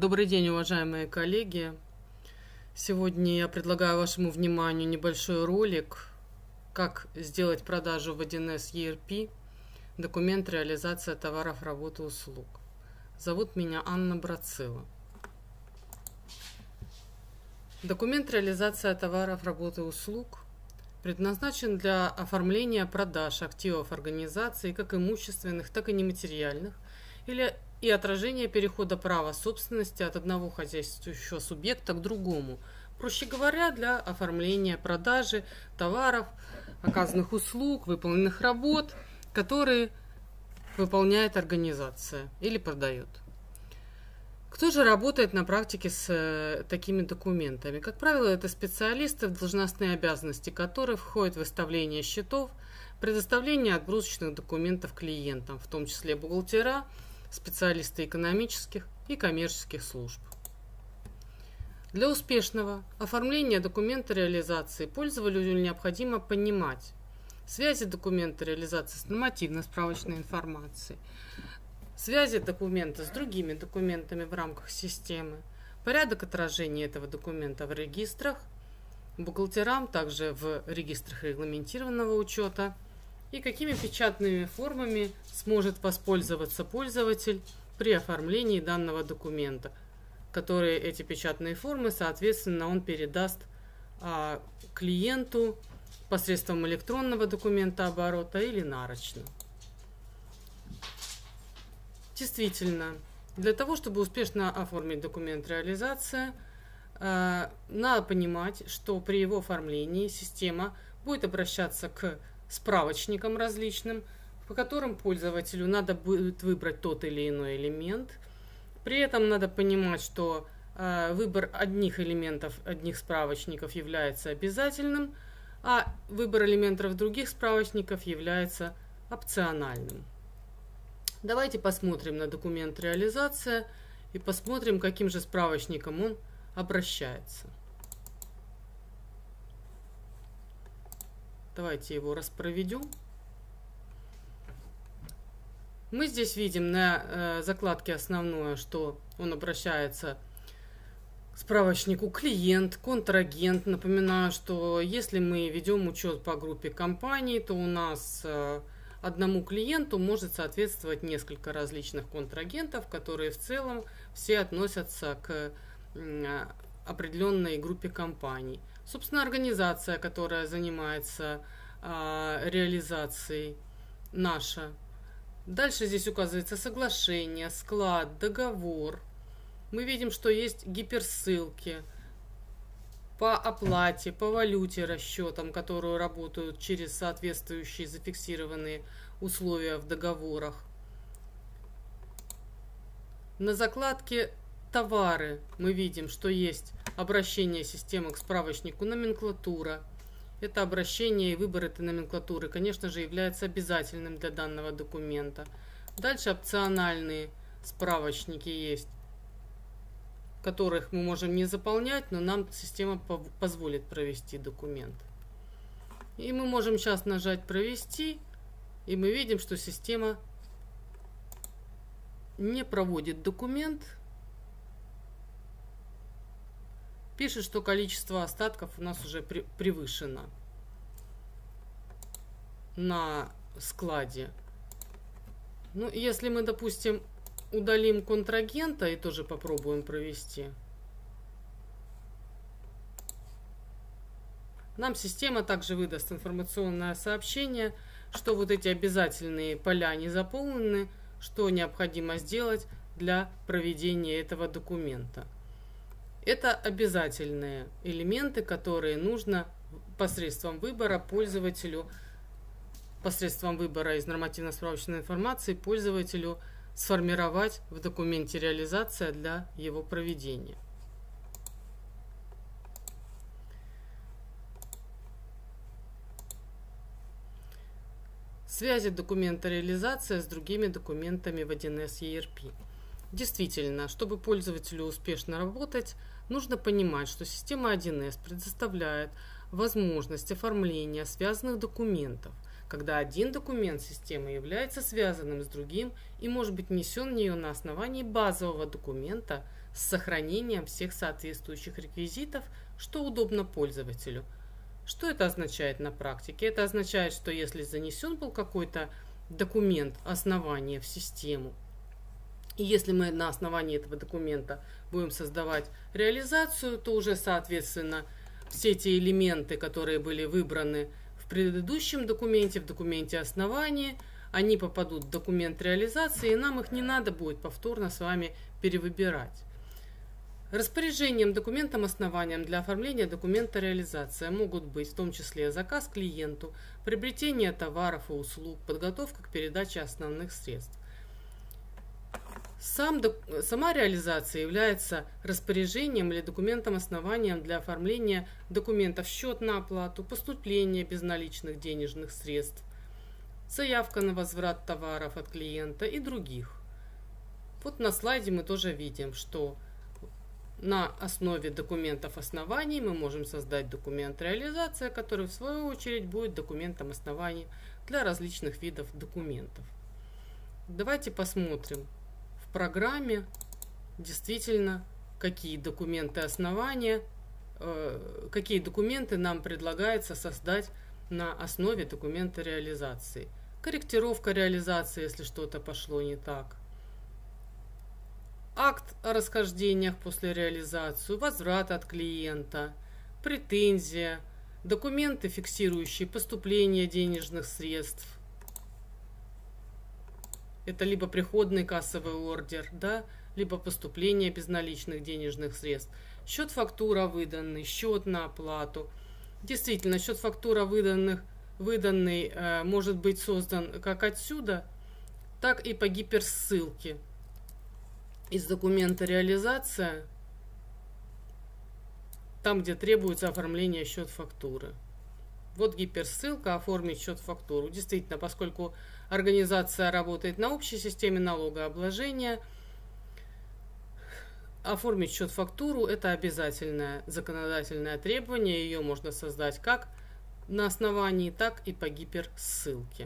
Добрый день, уважаемые коллеги! Сегодня я предлагаю вашему вниманию небольшой ролик, как сделать продажу в 1С ERP, документ реализация товаров, работ и услуг. Зовут меня Анна Брацила. Документ реализация товаров, работ и услуг предназначен для оформления продаж активов организации, как имущественных, так и нематериальных, и отражения перехода права собственности от одного хозяйствующего субъекта к другому. Проще говоря, для оформления продажи товаров, оказанных услуг, выполненных работ, которые выполняет организация или продает. Кто же работает на практике с такими документами? Как правило, это специалисты, в должностные обязанности которых входит выставление счетов, предоставление отгрузочных документов клиентам, в том числе бухгалтера, специалисты экономических и коммерческих служб. Для успешного оформления документа реализации пользователю необходимо понимать связи документа реализации с нормативно-справочной информацией, связи документа с другими документами в рамках системы, порядок отражения этого документа в регистрах, бухгалтерам также в регистрах регламентированного учета, и какими печатными формами сможет воспользоваться пользователь при оформлении данного документа, которые эти печатные формы, соответственно, он передаст клиенту посредством электронного документа оборота или нарочно. Действительно, для того, чтобы успешно оформить документ реализации, надо понимать, что при его оформлении система будет обращаться к справочникам различным, по которым пользователю надо будет выбрать тот или иной элемент. При этом надо понимать, что выбор одних элементов, одних справочников является обязательным, а выбор элементов других справочников является опциональным. Давайте посмотрим на документ реализация и посмотрим, каким же справочником он обращается. Давайте его распроведем. Мы здесь видим на закладке основное, что он обращается к справочнику клиент, контрагент. Напоминаю, что если мы ведем учет по группе компаний, то у нас одному клиенту может соответствовать несколько различных контрагентов, которые в целом все относятся к определенной группе компаний. Собственно, организация, которая занимается реализацией, наша. Дальше здесь указывается соглашение, склад, договор. Мы видим, что есть гиперссылки по оплате, по валюте расчетам, которые работают через соответствующие зафиксированные условия в договорах. На закладке товары мы видим, что есть обращение системы к справочнику номенклатура. Это обращение и выбор этой номенклатуры, конечно же, является обязательным для данного документа. Дальше опциональные справочники есть, которых мы можем не заполнять, но нам система позволит провести документ. И мы можем сейчас нажать «Провести», и мы видим, что система не проводит документ. Пишет, что количество остатков у нас уже превышено на складе. Ну, если мы, допустим, удалим контрагента и тоже попробуем провести, нам система также выдаст информационное сообщение, что вот эти обязательные поля не заполнены, что необходимо сделать для проведения этого документа. Это обязательные элементы, которые нужно посредством выбора пользователю, посредством выбора из нормативно-справочной информации пользователю сформировать в документе реализация для его проведения. Связи документа реализация с другими документами в 1С ERP. Действительно, чтобы пользователю успешно работать, нужно понимать, что система 1С предоставляет возможность оформления связанных документов, когда один документ системы является связанным с другим и может быть внесен в нее на основании базового документа, с сохранением всех соответствующих реквизитов, что удобно пользователю. Что это означает на практике? Это означает, что если занесен был какой-то документ основания в систему, и если мы на основании этого документа будем создавать реализацию, то уже, соответственно, все те элементы, которые были выбраны в предыдущем документе, в документе основания, они попадут в документ реализации, и нам их не надо будет повторно с вами перевыбирать. Распоряжением документом основанием для оформления документа реализация могут быть в том числе заказ клиенту, приобретение товаров и услуг, подготовка к передаче основных средств. Сама реализация является распоряжением или документом основанием для оформления документов счет на оплату, поступление безналичных денежных средств, заявка на возврат товаров от клиента и других. Вот на слайде мы тоже видим, что на основе документов оснований мы можем создать документ реализация, который в свою очередь будет документом оснований для различных видов документов. Давайте посмотрим в программе действительно, какие документы основания, какие документы нам предлагается создать на основе документа реализации. Корректировка реализации, если что-то пошло не так. Акт о расхождениях после реализации, возврат от клиента, претензия, документы, фиксирующие поступление денежных средств. Это либо приходный кассовый ордер, да, либо поступление безналичных денежных средств. Счет-фактура выданный, счет на оплату. Действительно, счет-фактура выданный может быть создан как отсюда, так и по гиперссылке. Из документа реализация, там, где требуется оформление счет-фактуры. Вот гиперссылка «Оформить счет-фактуру». Действительно, поскольку организация работает на общей системе налогообложения, оформить счет-фактуру – это обязательное законодательное требование. Ее можно создать как на основании, так и по гиперссылке.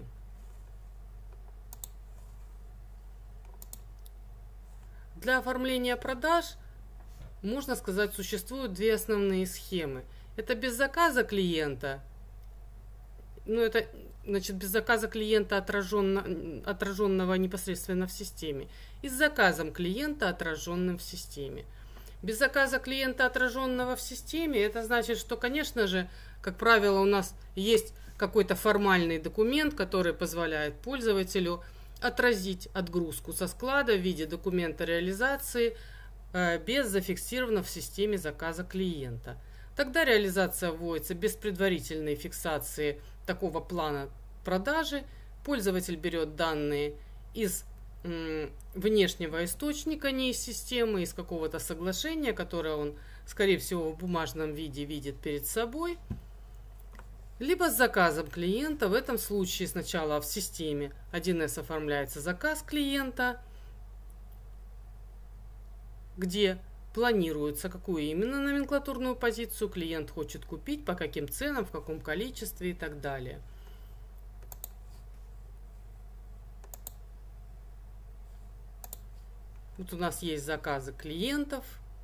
Для оформления продаж, можно сказать, существуют две основные схемы. Это без заказа клиента, это значит без заказа клиента, отраженного непосредственно в системе, и с заказом клиента, отраженным в системе. Без заказа клиента, отраженного в системе, это значит, что, конечно же, как правило, у нас есть какой-то формальный документ, который позволяет пользователю отразить отгрузку со склада в виде документа реализации без зафиксированного в системе заказа клиента. Тогда реализация вводится без предварительной фиксации такого плана продажи. Пользователь берет данные из внешнего источника, не из системы, из какого-то соглашения, которое он, скорее всего, в бумажном виде видит перед собой. Либо с заказом клиента. В этом случае сначала в системе 1С оформляется заказ клиента, где планируется, какую именно номенклатурную позицию клиент хочет купить, по каким ценам, в каком количестве и так далее. Вот у нас есть заказы клиентов.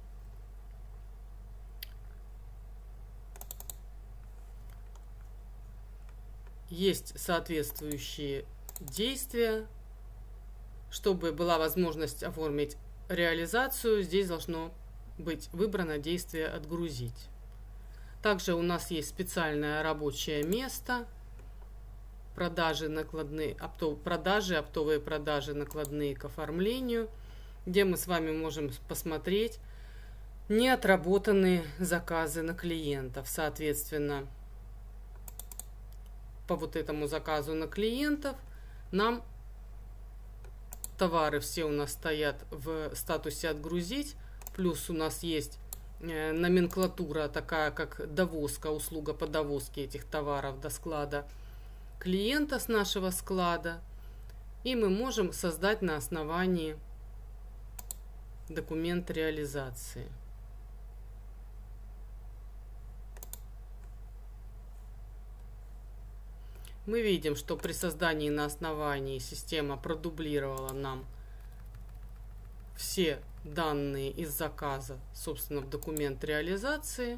Есть соответствующие действия. Чтобы была возможность оформить реализацию, здесь должно быть выбрано действие «Отгрузить». Также у нас есть специальное рабочее место. Продажи, оптовые продажи, накладные к оформлению, где мы с вами можем посмотреть неотработанные заказы на клиентов. Соответственно, по вот этому заказу на клиентов нам товары все у нас стоят в статусе «Отгрузить», плюс у нас есть номенклатура такая, как довозка, услуга по довозке этих товаров до склада клиента с нашего склада, и мы можем создать на основании документ реализации. Мы видим, что при создании на основании система продублировала нам все данные из заказа, собственно, в документ реализации.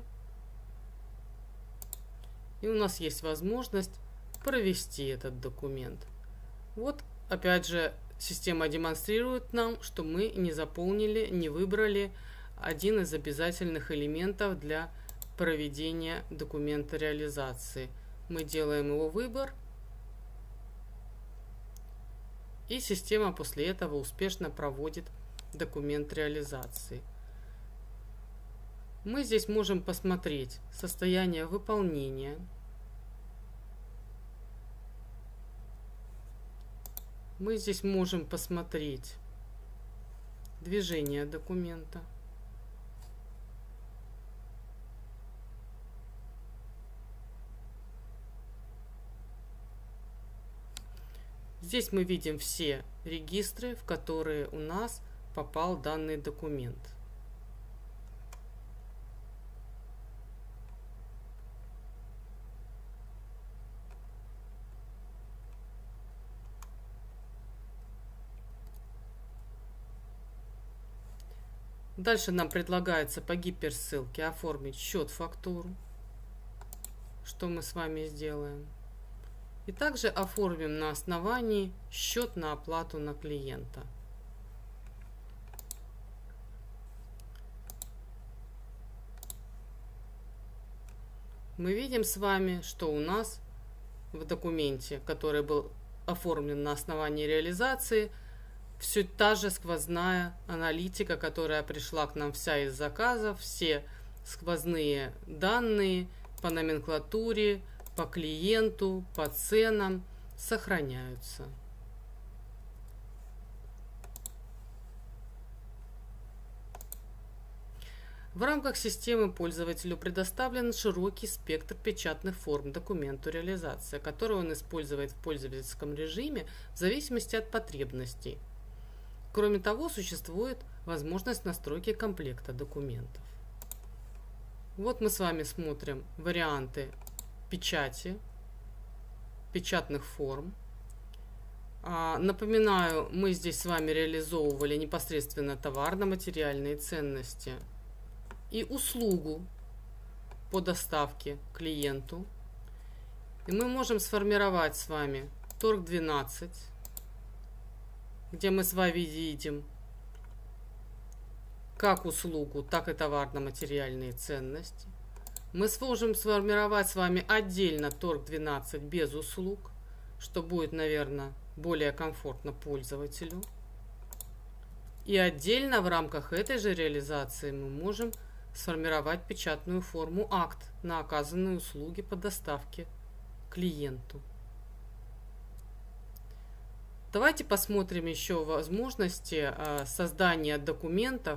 И у нас есть возможность провести этот документ. Вот, опять же, система демонстрирует нам, что мы не заполнили, не выбрали один из обязательных элементов для проведения документа реализации. Мы делаем его выбор, и система после этого успешно проводит документ реализации. Мы здесь можем посмотреть состояние выполнения. Мы здесь можем посмотреть движение документа. Здесь мы видим все регистры, в которые у нас попал данный документ. Дальше нам предлагается по гиперссылке оформить счет-фактуру, что мы с вами сделаем. И также оформим на основании счет на оплату на клиента. Мы видим с вами, что у нас в документе, который был оформлен на основании реализации, все та же сквозная аналитика, которая пришла к нам вся из заказов, все сквозные данные по номенклатуре, по клиенту, по ценам сохраняются. В рамках системы пользователю предоставлен широкий спектр печатных форм документу реализации, который он использует в пользовательском режиме в зависимости от потребностей. Кроме того, существует возможность настройки комплекта документов. Вот мы с вами смотрим варианты печати, печатных форм. Напоминаю, мы здесь с вами реализовывали непосредственно товарно-материальные ценности и услугу по доставке клиенту. И мы можем сформировать с вами торг 12, где мы с вами видим как услугу, так и товарно-материальные ценности. Мы сможем сформировать с вами отдельно торг 12 без услуг, что будет, наверное, более комфортно пользователю. И отдельно в рамках этой же реализации мы можем сформировать печатную форму акт на оказанные услуги по доставке клиенту. Давайте посмотрим еще возможности создания документов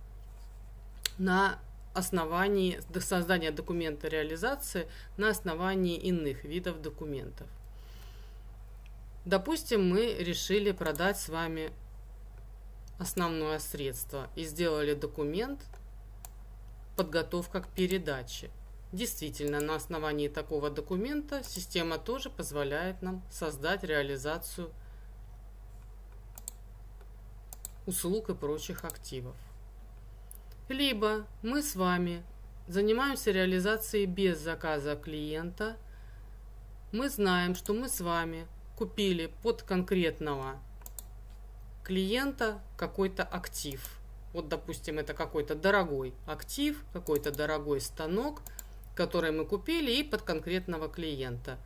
на основании создания документа реализации на основании иных видов документов. Допустим, мы решили продать с вами основное средство и сделали документ «Подготовка к передаче». Действительно, на основании такого документа система тоже позволяет нам создать реализацию услуг и прочих активов. Либо мы с вами занимаемся реализацией без заказа клиента. Мы знаем, что мы с вами купили под конкретного клиента какой-то актив. Вот, допустим, это какой-то дорогой актив, какой-то дорогой станок, который мы купили и под конкретного клиента.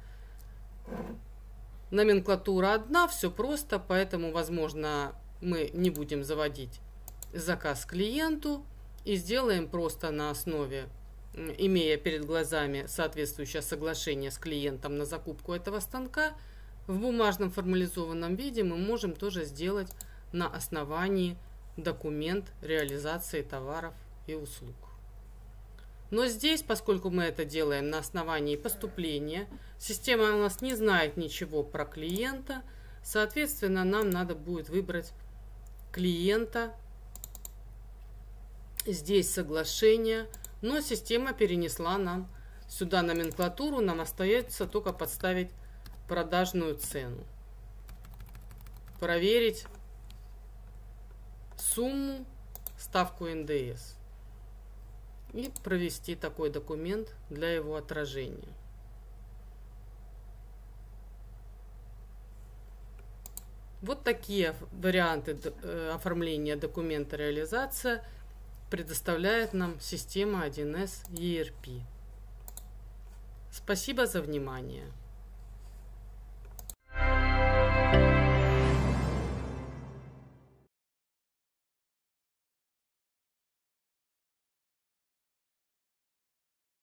Номенклатура одна, все просто, поэтому, возможно, мы не будем заводить заказ клиенту и сделаем просто на основе, имея перед глазами соответствующее соглашение с клиентом на закупку этого станка, в бумажном формализованном виде мы можем тоже сделать на основании документ реализации товаров и услуг. Но здесь, поскольку мы это делаем на основании поступления, система у нас не знает ничего про клиента, соответственно, нам надо будет выбрать клиента. Здесь соглашение, но система перенесла нам сюда номенклатуру, нам остается только подставить продажную цену. Проверить сумму ставку НДС и провести такой документ для его отражения. Вот такие варианты оформления документа реализация предоставляет нам система 1С ERP. Спасибо за внимание.